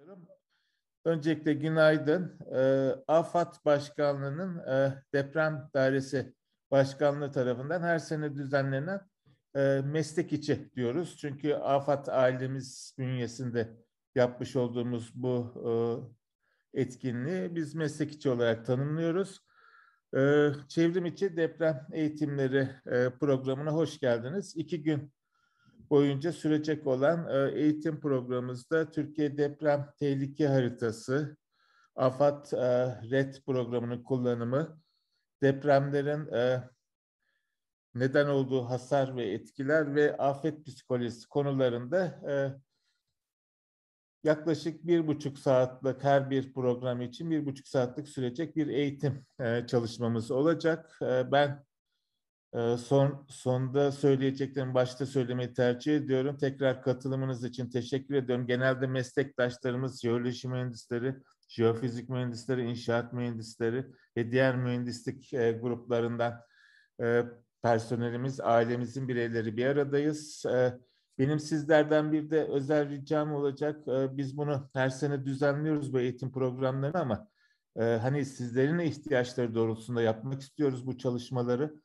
Öncelikle günaydın. AFAD Başkanlığı'nın Deprem Dairesi Başkanlığı tarafından her sene düzenlenen meslek içi diyoruz. Çünkü AFAD ailemiz bünyesinde yapmış olduğumuz bu etkinliği biz meslek içi olarak tanımlıyoruz. Çevrim içi deprem eğitimleri programına hoş geldiniz. 2 gün boyunca sürecek olan eğitim programımızda Türkiye Deprem Tehlike Haritası, AFAD RED programının kullanımı, depremlerin neden olduğu hasar ve etkiler ve afet psikolojisi konularında yaklaşık 1,5 saatlik her bir program için 1,5 saatlik sürecek bir eğitim çalışmamız olacak. Ben sonda söyleyeceklerimi başta söylemeyi tercih ediyorum. Tekrar katılımınız için teşekkür ediyorum. Genelde meslektaşlarımız, jeoloji mühendisleri, jeofizik mühendisleri, inşaat mühendisleri ve diğer mühendislik gruplarından personelimiz, ailemizin bireyleri bir aradayız. Benim sizlerden bir de özel ricam olacak. Biz bunu her sene düzenliyoruz bu eğitim programlarını ama hani sizlerin ihtiyaçları doğrultusunda yapmak istiyoruz bu çalışmaları.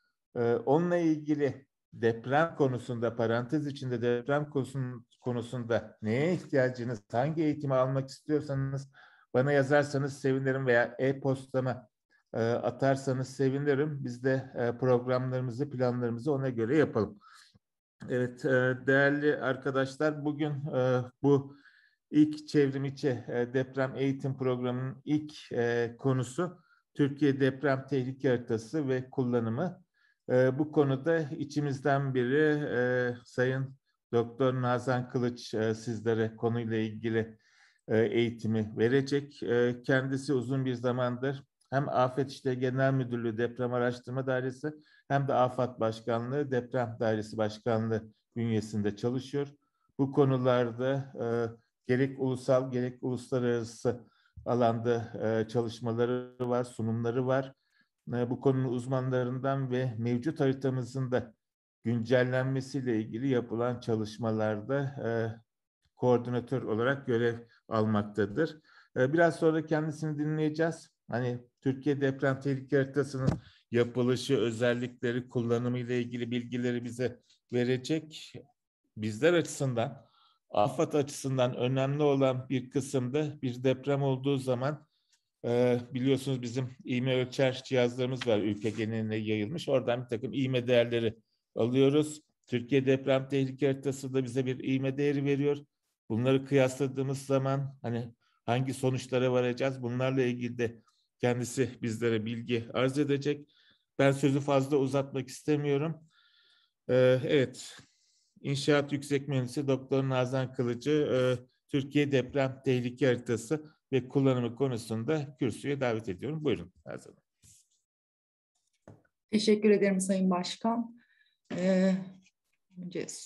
Onunla ilgili deprem konusunda, parantez içinde deprem konusunda neye ihtiyacınız, hangi eğitimi almak istiyorsanız bana yazarsanız sevinirim veya e-postama atarsanız sevinirim. Biz de programlarımızı, planlarımızı ona göre yapalım. Evet, değerli arkadaşlar, bugün bu ilk çevrim içi deprem eğitim programının ilk konusu Türkiye Deprem Tehlike Haritası ve kullanımı. Bu konuda içimizden biri Sayın Doktor Nazan Kılıç sizlere konuyla ilgili eğitimi verecek. Kendisi uzun bir zamandır hem Afet İşleri Genel Müdürlüğü Deprem Araştırma Dairesi hem de AFAD Başkanlığı Deprem Dairesi Başkanlığı bünyesinde çalışıyor. Bu konularda gerek ulusal gerek uluslararası alanda çalışmaları var, sunumları var. Bu konunun uzmanlarından ve mevcut haritamızın da güncellenmesiyle ilgili yapılan çalışmalarda koordinatör olarak görev almaktadır. Biraz sonra kendisini dinleyeceğiz. Hani Türkiye Deprem Tehlike Haritası'nın yapılışı, özellikleri, kullanımı ile ilgili bilgileri bize verecek. Bizler açısından, AFAD açısından önemli olan bir kısımda bir deprem olduğu zaman biliyorsunuz bizim ivme ölçer cihazlarımız var, ülke geneline yayılmış. Oradan bir takım ivme değerleri alıyoruz. Türkiye Deprem Tehlike Haritası da bize bir ivme değeri veriyor. Bunları kıyasladığımız zaman hani hangi sonuçlara varacağız? Bunlarla ilgili de kendisi bizlere bilgi arz edecek. Ben sözü fazla uzatmak istemiyorum. Evet, İnşaat Yüksek Mühendisi Doktor Nazan Kılıcı, Türkiye Deprem Tehlike Haritası ve kullanımı konusunda kürsüye davet ediyorum. Buyurun Nazan Hanım. Teşekkür ederim Sayın Başkan. Önce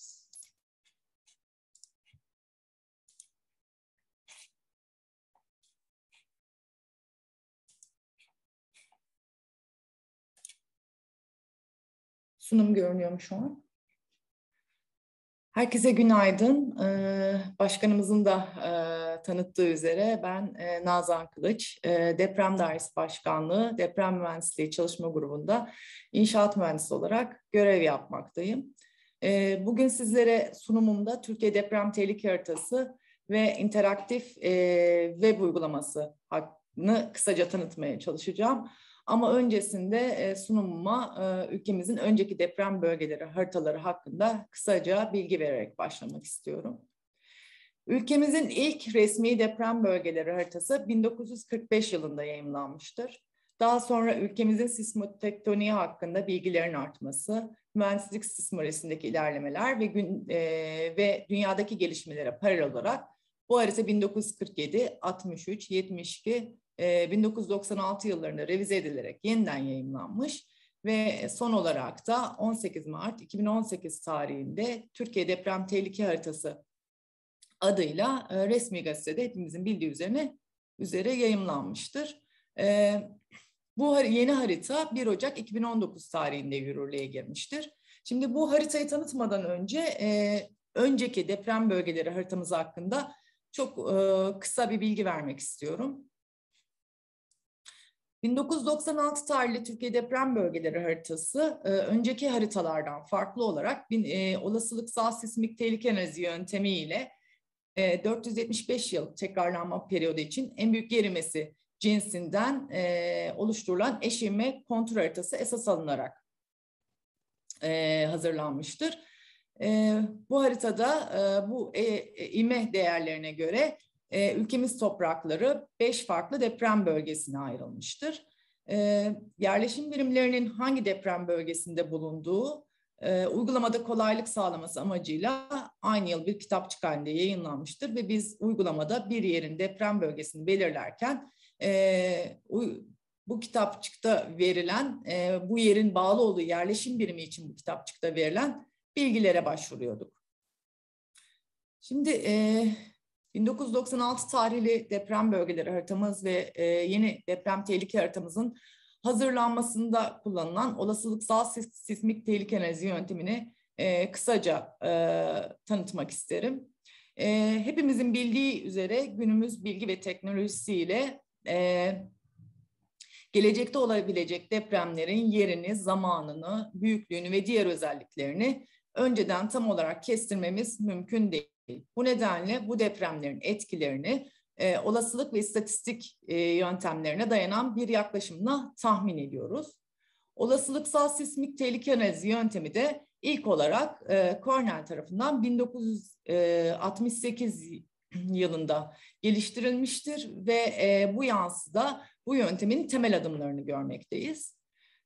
sunum görünüyor mu şu an? Herkese günaydın. Başkanımızın da tanıttığı üzere ben Nazan Kılıç, Deprem Dairesi Başkanlığı, Deprem Mühendisliği Çalışma Grubu'nda inşaat mühendisi olarak görev yapmaktayım. Bugün sizlere sunumumda Türkiye Deprem Tehlike Haritası ve interaktif web uygulamasını kısaca tanıtmaya çalışacağım. Ama öncesinde sunumuma ülkemizin önceki deprem bölgeleri haritaları hakkında kısaca bilgi vererek başlamak istiyorum. Ülkemizin ilk resmi deprem bölgeleri haritası 1945 yılında yayımlanmıştır. Daha sonra ülkemizin sismotektoniği hakkında bilgilerin artması, mühendislik sismolojisindeki ilerlemeler ve dünyadaki gelişmelere paralel olarak bu harita 1947, 63, 72, 1996 yıllarında revize edilerek yeniden yayımlanmış ve son olarak da 18 Mart 2018 tarihinde Türkiye Deprem Tehlike Haritası adıyla resmi gazetede hepimizin bildiği üzere yayımlanmıştır. Bu yeni harita 1 Ocak 2019 tarihinde yürürlüğe girmiştir. Şimdi bu haritayı tanıtmadan önce önceki deprem bölgeleri haritamız hakkında çok kısa bir bilgi vermek istiyorum. 1996 tarihli Türkiye Deprem Bölgeleri haritası önceki haritalardan farklı olarak olasılıksal sismik tehlike analizi yöntemiyle 475 yıl tekrarlanma periyodu için en büyük yer ivmesi cinsinden oluşturulan eş ivme kontur haritası esas alınarak hazırlanmıştır. Bu haritada bu ivme değerlerine göre ülkemiz toprakları 5 farklı deprem bölgesine ayrılmıştır. Yerleşim birimlerinin hangi deprem bölgesinde bulunduğu uygulamada kolaylık sağlaması amacıyla aynı yıl bir kitapçık halinde yayınlanmıştır ve biz uygulamada bir yerin deprem bölgesini belirlerken bu kitapçıkta verilen, bu yerin bağlı olduğu yerleşim birimi için bu kitapçıkta verilen bilgilere başvuruyorduk. Şimdi 1996 tarihli deprem bölgeleri haritamız ve yeni deprem tehlike haritamızın hazırlanmasında kullanılan olasılıksal sismik tehlike analizi yöntemini kısaca tanıtmak isterim. Hepimizin bildiği üzere günümüz bilgi ve teknolojisiyle gelecekte olabilecek depremlerin yerini, zamanını, büyüklüğünü ve diğer özelliklerini önceden tam olarak kestirmemiz mümkün değil. Bu nedenle bu depremlerin etkilerini olasılık ve istatistik yöntemlerine dayanan bir yaklaşımla tahmin ediyoruz. Olasılıksal sismik tehlike analizi yöntemi de ilk olarak Cornell tarafından 1968 yılında geliştirilmiştir ve bu yansıda bu yöntemin temel adımlarını görmekteyiz.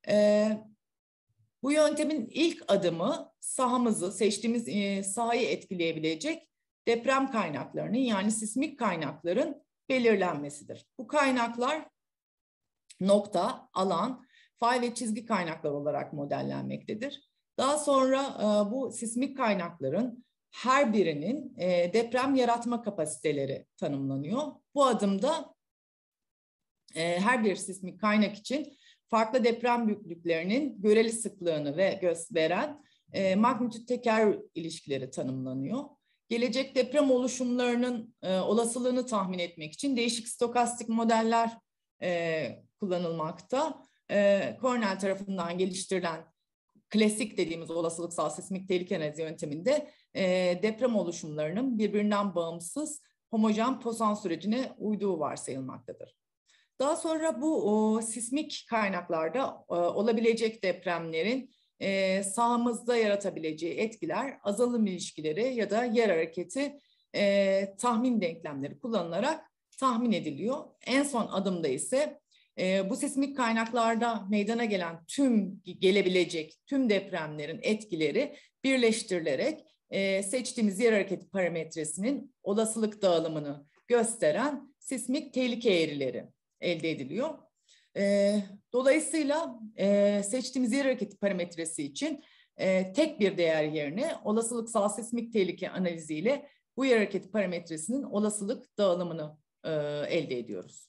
Bu yöntemin ilk adımı sahamızı, seçtiğimiz sahayı etkileyebilecek deprem kaynaklarının yani sismik kaynakların belirlenmesidir. Bu kaynaklar nokta, alan, fay ve çizgi kaynaklar olarak modellenmektedir. Daha sonra bu sismik kaynakların her birinin deprem yaratma kapasiteleri tanımlanıyor. Bu adımda her bir sismik kaynak için farklı deprem büyüklüklerinin göreli sıklığını ve gösteren magnitüt teker ilişkileri tanımlanıyor. Gelecek deprem oluşumlarının olasılığını tahmin etmek için değişik stokastik modeller kullanılmakta. Cornell tarafından geliştirilen klasik dediğimiz olasılıksal sismik tehlike analizi yönteminde deprem oluşumlarının birbirinden bağımsız homojen Poisson sürecine uyduğu varsayılmaktadır. Daha sonra bu sismik kaynaklarda olabilecek depremlerin sahamızda yaratabileceği etkiler, azalım ilişkileri ya da yer hareketi tahmin denklemleri kullanılarak tahmin ediliyor. En son adımda ise bu sismik kaynaklarda meydana gelebilecek tüm depremlerin etkileri birleştirilerek seçtiğimiz yer hareketi parametresinin olasılık dağılımını gösteren sismik tehlike eğrileri elde ediliyor. Dolayısıyla seçtiğimiz yer hareketi parametresi için tek bir değer yerine olasılıksal sismik tehlike analiziyle bu yer hareketi parametresinin olasılık dağılımını elde ediyoruz.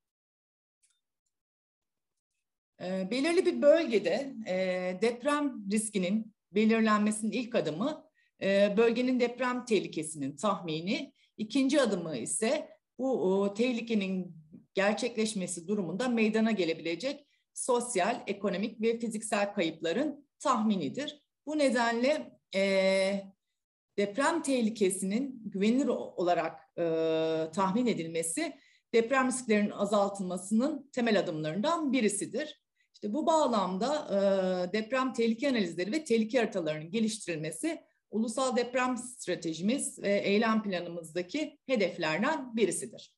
Belirli bir bölgede deprem riskinin belirlenmesinin ilk adımı bölgenin deprem tehlikesinin tahmini, ikinci adımı ise bu tehlikenin gerçekleşmesi durumunda meydana gelebilecek sosyal, ekonomik ve fiziksel kayıpların tahminidir. Bu nedenle deprem tehlikesinin güvenilir olarak tahmin edilmesi deprem risklerinin azaltılmasının temel adımlarından birisidir. İşte bu bağlamda deprem tehlike analizleri ve tehlike haritalarının geliştirilmesi ulusal deprem stratejimiz ve eylem planımızdaki hedeflerden birisidir.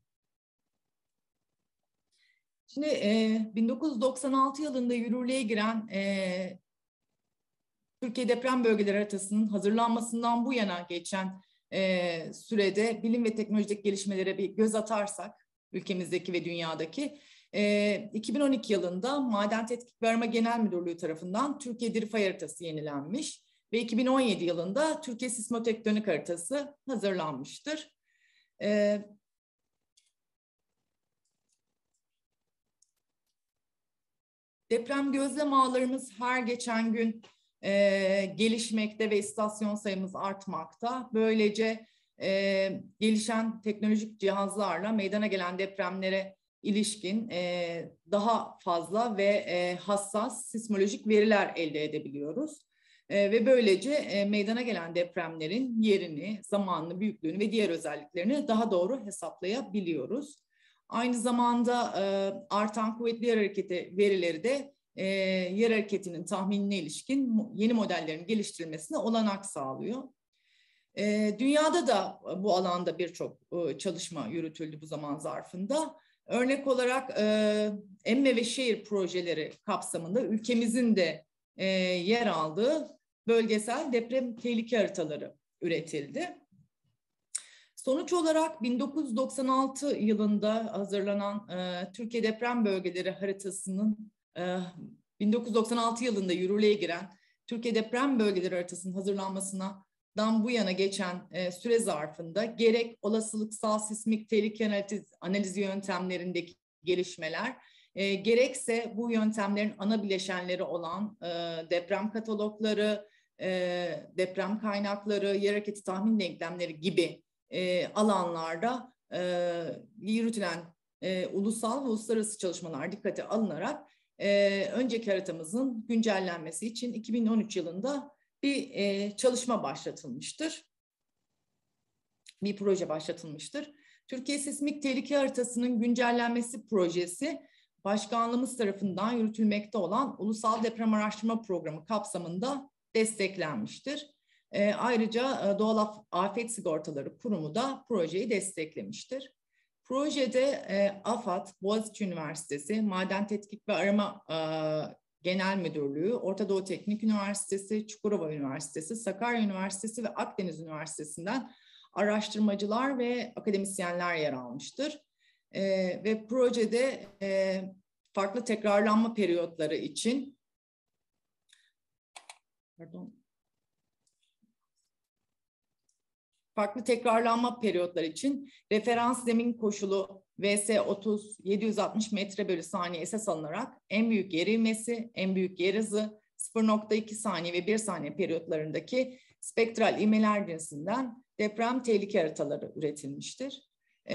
Şimdi 1996 yılında yürürlüğe giren Türkiye Deprem Bölgeleri Haritası'nın hazırlanmasından bu yana geçen sürede bilim ve teknolojik gelişmelere bir göz atarsak, ülkemizdeki ve dünyadaki, 2012 yılında Maden Tetkik ve Arama Genel Müdürlüğü tarafından Türkiye Diri Fay Haritası yenilenmiş ve 2017 yılında Türkiye Sismotektonik Haritası hazırlanmıştır. Deprem gözlem ağlarımız her geçen gün gelişmekte ve istasyon sayımız artmakta. Böylece gelişen teknolojik cihazlarla meydana gelen depremlere ilişkin daha fazla ve hassas sismolojik veriler elde edebiliyoruz. Ve böylece meydana gelen depremlerin yerini, zamanını, büyüklüğünü ve diğer özelliklerini daha doğru hesaplayabiliyoruz. Aynı zamanda artan kuvvetli yer hareketi verileri de yer hareketinin tahminine ilişkin yeni modellerin geliştirilmesine olanak sağlıyor. Dünyada da bu alanda birçok çalışma yürütüldü bu zaman zarfında. Örnek olarak emme ve şehir projeleri kapsamında ülkemizin de yer aldığı bölgesel deprem tehlike haritaları üretildi. Sonuç olarak 1996 yılında hazırlanan Türkiye Deprem Bölgeleri Haritası'nın 1996 yılında yürürlüğe giren Türkiye Deprem Bölgeleri Haritası'nın hazırlanmasından bu yana geçen süre zarfında gerek olasılıksal sismik tehlike analizi yöntemlerindeki gelişmeler, gerekse bu yöntemlerin ana bileşenleri olan deprem katalogları, deprem kaynakları, yer hareketi tahmin denklemleri gibi alanlarda yürütülen ulusal ve uluslararası çalışmalar dikkate alınarak önceki haritamızın güncellenmesi için 2013 yılında bir çalışma başlatılmıştır. Bir proje başlatılmıştır. Türkiye Sismik Tehlike Haritası'nın güncellenmesi projesi başkanlığımız tarafından yürütülmekte olan Ulusal Deprem Araştırma Programı kapsamında desteklenmiştir. Ayrıca Doğal Afet Sigortaları Kurumu da projeyi desteklemiştir. Projede AFAD, Boğaziçi Üniversitesi, Maden Tetkik ve Arama Genel Müdürlüğü, Orta Doğu Teknik Üniversitesi, Çukurova Üniversitesi, Sakarya Üniversitesi ve Akdeniz Üniversitesi'nden araştırmacılar ve akademisyenler yer almıştır. Ve projede farklı tekrarlanma periyotları için referans zemin koşulu VS30 760 metre bölü saniye esas alınarak en büyük yer ivmesi, en büyük yer hızı 0.2 saniye ve 1 saniye periyotlarındaki spektral ivmeler cinsinden deprem tehlike haritaları üretilmiştir.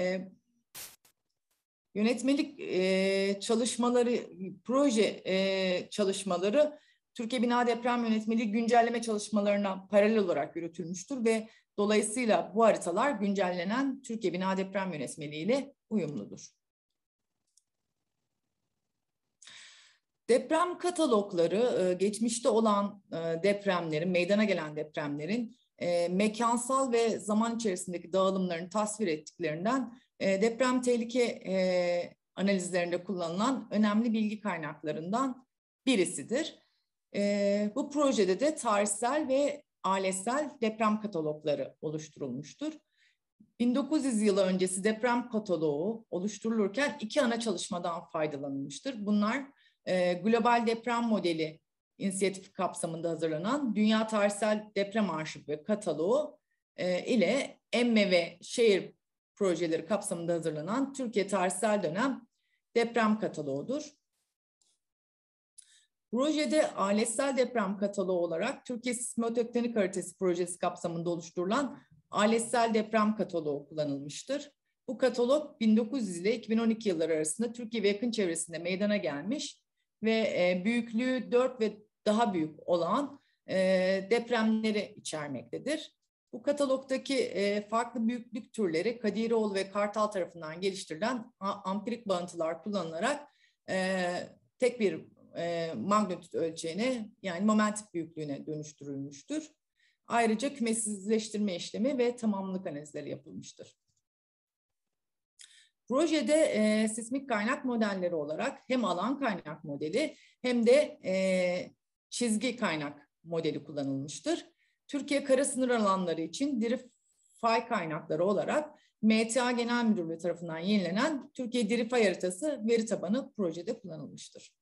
Yönetmelik çalışmaları, proje çalışmaları Türkiye Bina Deprem Yönetmeliği güncelleme çalışmalarına paralel olarak yürütülmüştür ve dolayısıyla bu haritalar güncellenen Türkiye Bina Deprem Yönetmeliği ile uyumludur. Deprem katalogları geçmişte olan depremlerin, meydana gelen depremlerin mekansal ve zaman içerisindeki dağılımlarını tasvir ettiklerinden deprem tehlike analizlerinde kullanılan önemli bilgi kaynaklarından birisidir. Bu projede de tarihsel ve aletsel deprem katalogları oluşturulmuştur. 1900 yılı öncesi deprem kataloğu oluşturulurken iki ana çalışmadan faydalanılmıştır. Bunlar Global Deprem Modeli inisiyatifi kapsamında hazırlanan Dünya Tarihsel Deprem Arşivi ve Kataloğu ile emme ve şehir projeleri kapsamında hazırlanan Türkiye Tarihsel Dönem Deprem Kataloğu'dur. Projede aletsel deprem kataloğu olarak Türkiye Sismotektonik Haritası projesi kapsamında oluşturulan aletsel deprem kataloğu kullanılmıştır. Bu katalog 1900 ile 2012 yılları arasında Türkiye ve yakın çevresinde meydana gelmiş ve büyüklüğü 4 ve daha büyük olan depremleri içermektedir. Bu katalogdaki farklı büyüklük türleri Kadiroğlu ve Kartal tarafından geliştirilen ampirik bağıntılar kullanılarak tek bir magnitüt ölçeğine yani momentif büyüklüğüne dönüştürülmüştür. Ayrıca kümesizleştirme işlemi ve tamamlık analizleri yapılmıştır. Projede sismik kaynak modelleri olarak hem alan kaynak modeli hem de çizgi kaynak modeli kullanılmıştır. Türkiye kara sınır alanları için diri fay kaynakları olarak MTA Genel Müdürlüğü tarafından yenilenen Türkiye Diri Fay Haritası veri tabanı projede kullanılmıştır.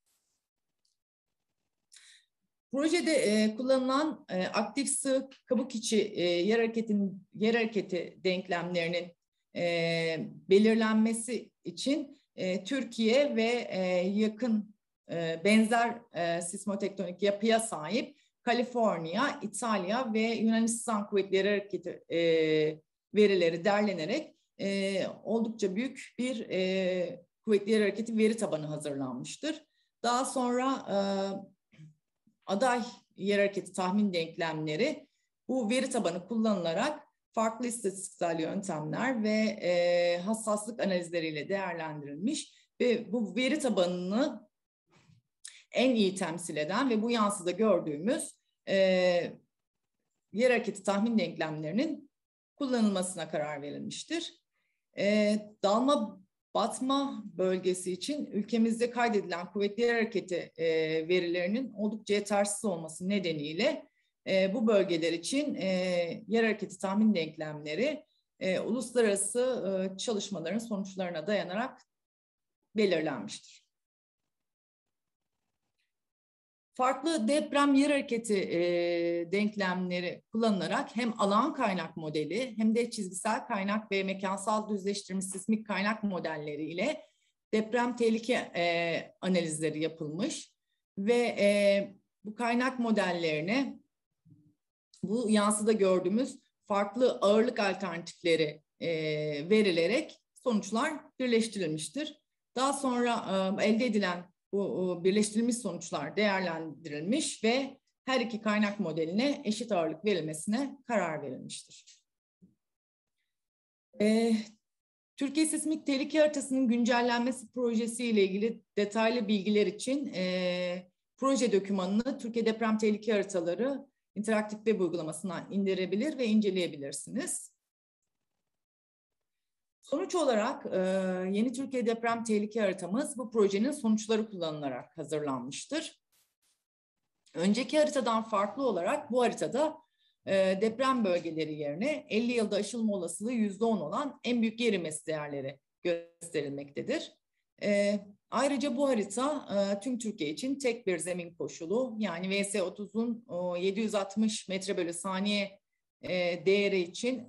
Projede kullanılan aktif sığ kabuk içi yer hareketi denklemlerinin belirlenmesi için Türkiye ve yakın benzer sismotektonik yapıya sahip Kaliforniya, İtalya ve Yunanistan Kuvvetleri Hareketi verileri derlenerek oldukça büyük bir kuvvetli yer hareketi veri tabanı hazırlanmıştır. Daha sonra aday yer hareketi tahmin denklemleri bu veri tabanı kullanılarak farklı istatistiksel yöntemler ve hassaslık analizleriyle değerlendirilmiş ve bu veri tabanını en iyi temsil eden ve bu yansıda gördüğümüz yer hareketi tahmin denklemlerinin kullanılmasına karar verilmiştir. Dalma batma bölgesi için ülkemizde kaydedilen kuvvetli yer hareketi verilerinin oldukça yetersiz olması nedeniyle bu bölgeler için yer hareketi tahmin denklemleri uluslararası çalışmaların sonuçlarına dayanarak belirlenmiştir. Farklı deprem yer hareketi denklemleri kullanılarak hem alan kaynak modeli hem de çizgisel kaynak ve mekansal düzleştirilmiş sismik kaynak modelleri ile deprem tehlike analizleri yapılmış ve bu kaynak modellerine bu yansıda gördüğümüz farklı ağırlık alternatifleri verilerek sonuçlar birleştirilmiştir. Daha sonra elde edilen bu birleştirilmiş sonuçlar değerlendirilmiş ve her iki kaynak modeline eşit ağırlık verilmesine karar verilmiştir. Türkiye Sismik Tehlike Haritası'nın güncellenmesi projesi ile ilgili detaylı bilgiler için proje dokümanını Türkiye Deprem Tehlike Haritaları interaktif web uygulamasından indirebilir ve inceleyebilirsiniz. Sonuç olarak yeni Türkiye Deprem Tehlike Haritamız bu projenin sonuçları kullanılarak hazırlanmıştır. Önceki haritadan farklı olarak bu haritada deprem bölgeleri yerine 50 yılda aşılma olasılığı %10 olan en büyük yer ivmesi değerleri gösterilmektedir. Ayrıca bu harita tüm Türkiye için tek bir zemin koşulu, yani VS30'un 760 metre bölü saniye değeri için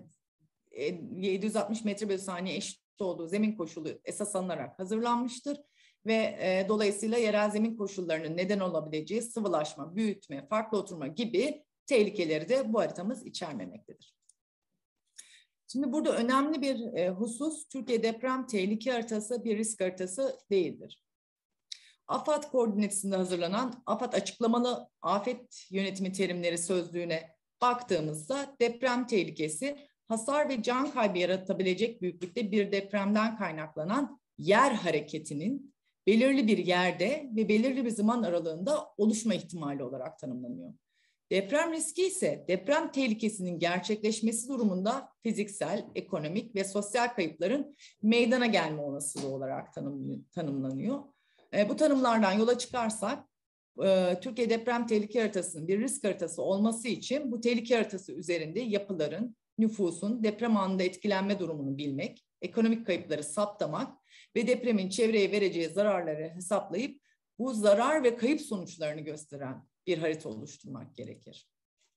760 metre bölü saniye eşit olduğu zemin koşulu esas alınarak hazırlanmıştır ve dolayısıyla yerel zemin koşullarının neden olabileceği sıvılaşma, büyütme, farklı oturma gibi tehlikeleri de bu haritamız içermemektedir. Şimdi burada önemli bir husus, Türkiye Deprem Tehlike Haritası bir risk haritası değildir. AFAD koordinatesinde hazırlanan AFAD açıklamalı afet yönetimi terimleri sözlüğüne baktığımızda deprem tehlikesi hasar ve can kaybı yaratabilecek büyüklükte bir depremden kaynaklanan yer hareketinin belirli bir yerde ve belirli bir zaman aralığında oluşma ihtimali olarak tanımlanıyor. Deprem riski ise deprem tehlikesinin gerçekleşmesi durumunda fiziksel, ekonomik ve sosyal kayıpların meydana gelme olasılığı olarak tanımlanıyor. Bu tanımlardan yola çıkarsak Türkiye Deprem Tehlike Haritası'nın bir risk haritası olması için bu tehlike haritası üzerinde yapıların, nüfusun deprem anında etkilenme durumunu bilmek, ekonomik kayıpları saptamak ve depremin çevreye vereceği zararları hesaplayıp bu zarar ve kayıp sonuçlarını gösteren bir harita oluşturmak gerekir.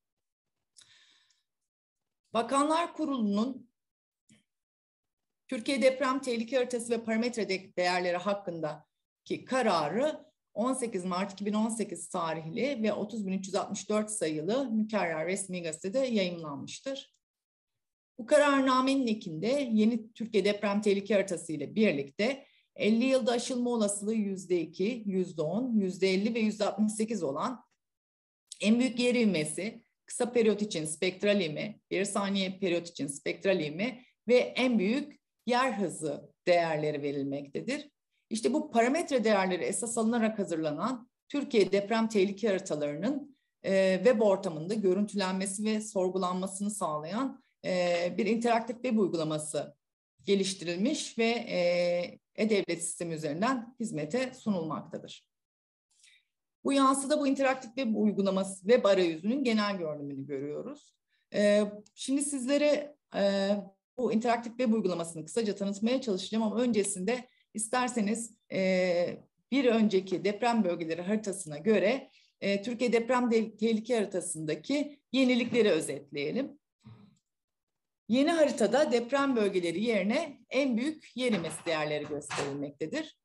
Bakanlar Kurulu'nun Türkiye Deprem Tehlike Haritası ve parametre değerleri hakkındaki kararı 18 Mart 2018 tarihli ve 30.364 sayılı mükerrer resmi gazetede yayımlanmıştır. Bu kararnamenin ekinde yeni Türkiye Deprem Tehlike Haritası ile birlikte 50 yılda aşılma olasılığı %2, %10, %50 ve %68 olan en büyük yer ivmesi, kısa periyot için spektral ivme, 1 saniye periyot için spektral ivme ve en büyük yer hızı değerleri verilmektedir. İşte bu parametre değerleri esas alınarak hazırlanan Türkiye Deprem Tehlike Haritalarının web ortamında görüntülenmesi ve sorgulanmasını sağlayan bir interaktif web uygulaması geliştirilmiş ve e-devlet sistemi üzerinden hizmete sunulmaktadır. Bu yansıda bu interaktif web uygulaması, web arayüzünün genel görünümünü görüyoruz. Şimdi sizlere bu interaktif web uygulamasını kısaca tanıtmaya çalışacağım ama öncesinde isterseniz bir önceki deprem bölgeleri haritasına göre Türkiye Deprem Tehlike Haritası'ndaki yenilikleri özetleyelim. Yeni haritada deprem bölgeleri yerine en büyük yer ivmesi değerleri gösterilmektedir.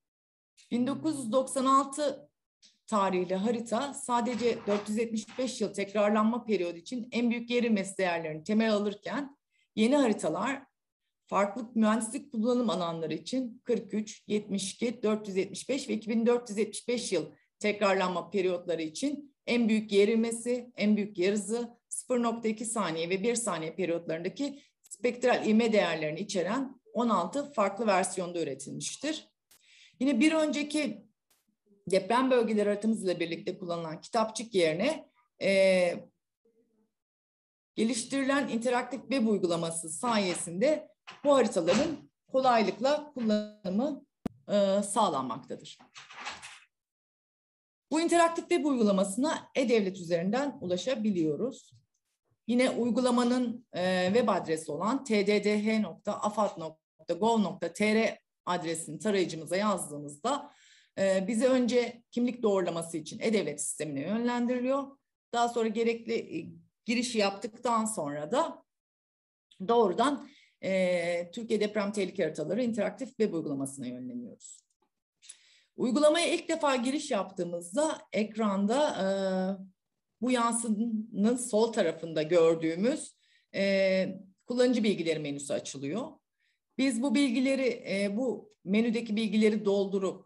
1996 tarihli harita sadece 475 yıl tekrarlanma periyodu için en büyük yer ivmesi değerlerini temel alırken Yeni haritalar farklı mühendislik kullanım alanları için 43, 72, 475 ve 2475 yıl tekrarlanma periyotları için en büyük gerilmesi, en büyük yer hızı, 0,2 saniye ve 1 saniye periyotlarındaki spektral ivme değerlerini içeren 16 farklı versiyonda üretilmiştir. Yine bir önceki deprem bölgeleri haritamızla birlikte kullanılan kitapçık yerine geliştirilen interaktif web uygulaması sayesinde bu haritaların kolaylıkla kullanımı sağlanmaktadır. Bu interaktif web uygulamasına e-devlet üzerinden ulaşabiliyoruz. Yine uygulamanın web adresi olan tddh.afad.gov.tr adresini tarayıcımıza yazdığımızda bize önce kimlik doğrulaması için e-devlet sistemine yönlendiriliyor. Daha sonra gerekli girişi yaptıktan sonra da doğrudan Türkiye Deprem Tehlike Haritaları interaktif web uygulamasına yönleniyoruz. Uygulamaya ilk defa giriş yaptığımızda ekranda bu yansının sol tarafında gördüğümüz kullanıcı bilgileri menüsü açılıyor. Biz bu bilgileri, bu menüdeki bilgileri doldurup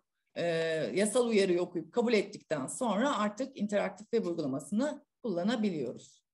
yasal uyarıyı okuyup kabul ettikten sonra artık interaktif web uygulamasını kullanabiliyoruz.